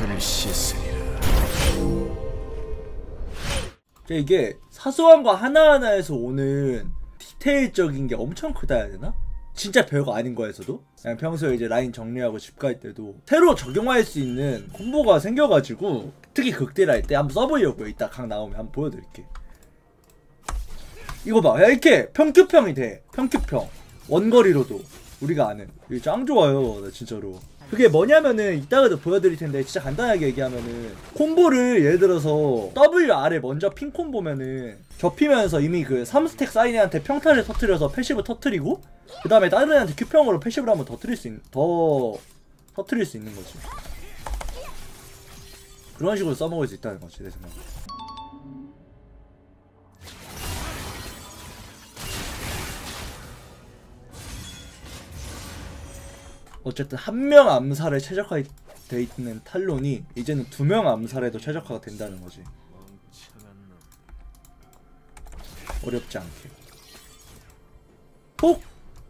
흙을 씻으리라. 이게 사소한 거 하나하나에서 오는 디테일적인 게 엄청 크다 해야 되나? 진짜 별거 아닌 거에서도 그냥 평소에 이제 라인 정리하고 집 갈 때도 새로 적용할 수 있는 콤보가 생겨가지고 특히 극딜 할 때 한번 써보려고요. 이따 각 나오면 한번 보여드릴게. 이거 봐, 야, 이렇게 평큐평이 돼. 평큐평 원거리로도 우리가 아는 이게 짱 좋아요. 나 진짜로. 그게 뭐냐면은 이따가도 보여드릴 텐데 진짜 간단하게 얘기하면은 콤보를 예를 들어서 WR에 먼저 핀 콤보면은 접히면서 이미 그 3스택 사인 애한테 평타를 터트려서 패시브 터트리고 그 다음에 다른 애한테 Q평으로 패시브를 한번 더 터트릴 수 있는 거지. 그런 식으로 써먹을 수 있다는 거지 내 생각에. 어쨌든 한 명 암살에 최적화돼 있는 탈론이 이제는 2명 암살에도 최적화가 된다는 거지. 어렵지 않게. 폭!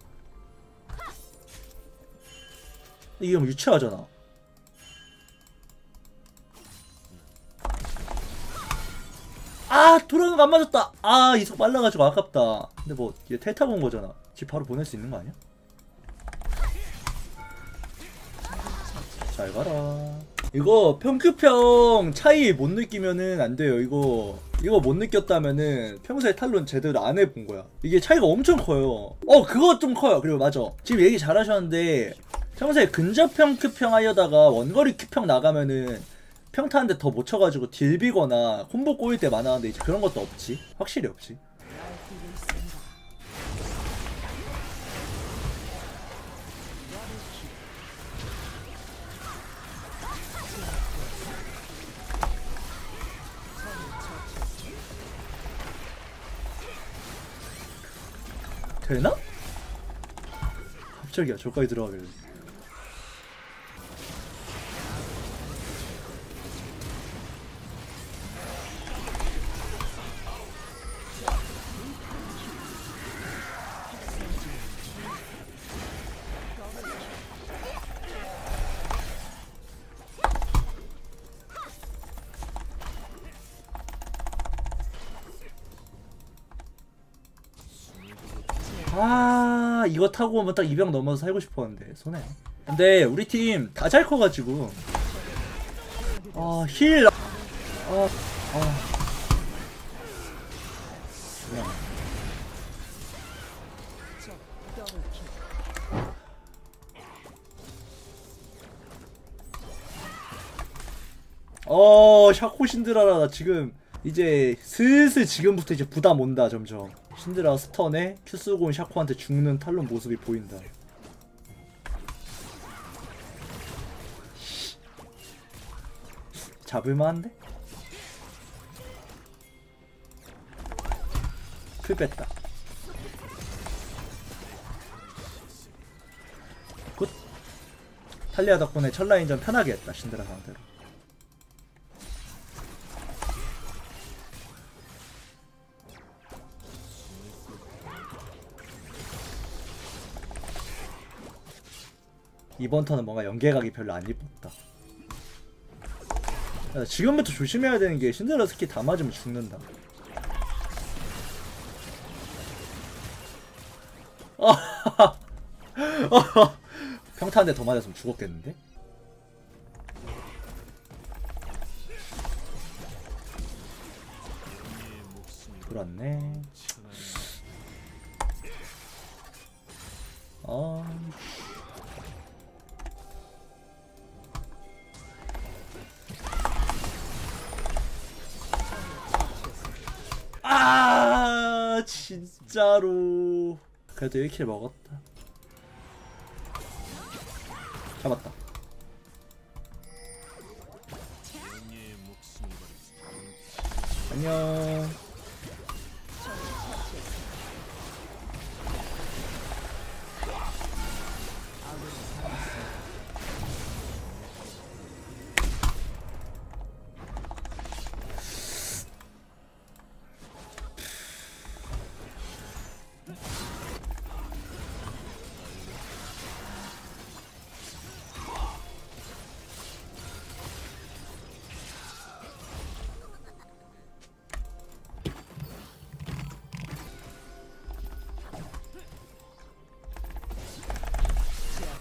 이게 뭐 유치하잖아. 아! 돌아오는 거 안 맞았다! 아! 이속 빨라가지고 아깝다. 근데 뭐 얘 텔 타고 온 거잖아. 집 바로 보낼 수 있는 거 아니야? 잘 가라. 이거 평큐평 차이 못 느끼면은 안 돼요. 이거 못 느꼈다면은 평소에 탈론 제대로 안 해본 거야. 이게 차이가 엄청 커요. 그거 좀 커요. 그리고 맞아. 지금 얘기 잘 하셨는데 평소에 근접평 큐평 하려다가 원거리 큐평 나가면은 평타한테 더 못 쳐가지고 딜비거나 콤보 꼬일 때 많았는데 이제 그런 것도 없지. 확실히 없지. 되나? 갑자기야 저까지 들어가길래. 아 이거 타고 오면 딱 2병 넘어서 살고 싶었는데 손해. 근데 우리 팀 다 잘 커가지고 힐 샤코 신드라라. 나 지금 이제 슬슬 지금부터 이제 부담 온다. 점점 신드라 스턴에 큐 쓰고 온 샤코한테 죽는 탈론 모습이 보인다. 잡을만한데? 풀 뺐다. 굿. 탈리아 덕분에 첫 라인전 편하게 했다. 신드라 상대로. 이번 턴은 뭔가 연계각이 별로 안 이뻤다. 지금부터 조심해야 되는 게 신드라 스킬 다 맞으면 죽는다. 평타 한 대 더 맞았으면 죽었겠는데? 그렇네. 진짜로. 그래도 1킬 먹었다. 잡았다. 안녕.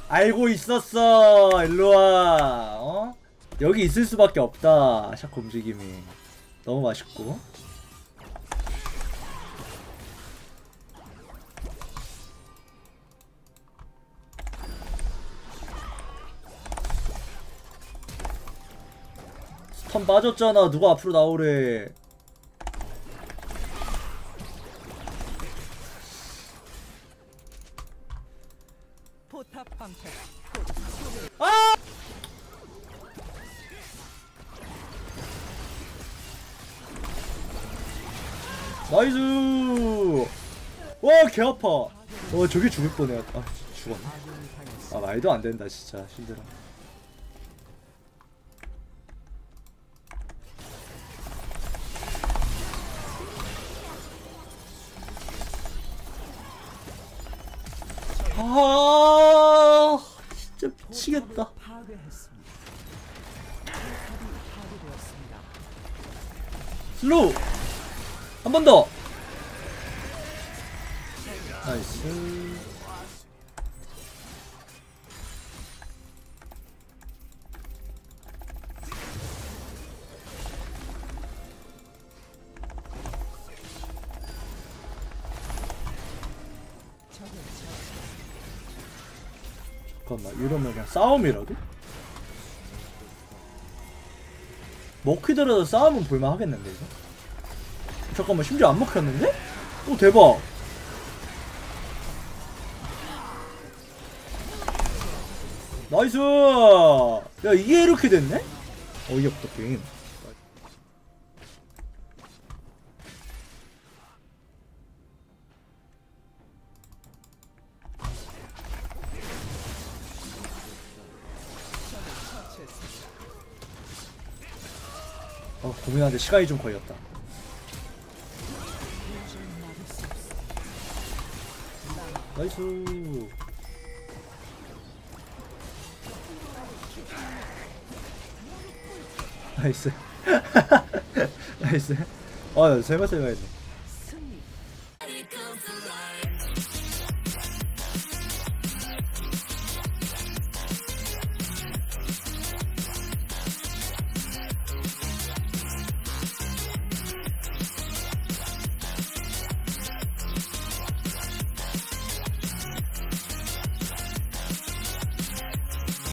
알고 있었어. 일로와. 어? 여기 있을 수밖에 없다. 샤코 움직임이 너무 맛있고. 스턴 빠졌잖아. 누가 앞으로 나오래. 포탑 방패. 아! 나이스! 와, 개 아파. 저게 죽을 뻔해. 아, 죽었네. 아, 말도 안 된다, 진짜. 힘들어. 아, 진짜 미치겠다. 파괴했습니다. 파괴되었습니다. 슬로우! 한 번 더! 나이스. 잠깐만, 이러면 그냥 싸움이라도? 먹히더라도 싸움은 볼만 하겠는데, 이거? 잠깐만, 심지어 안 먹혔는데? 오, 대박! 나이스! 야, 이게 이렇게 됐네? 어이없다, 게임. 고민하는데 시간이 좀 걸렸다. 나이스. 나이스. 나이스. 설마 했네.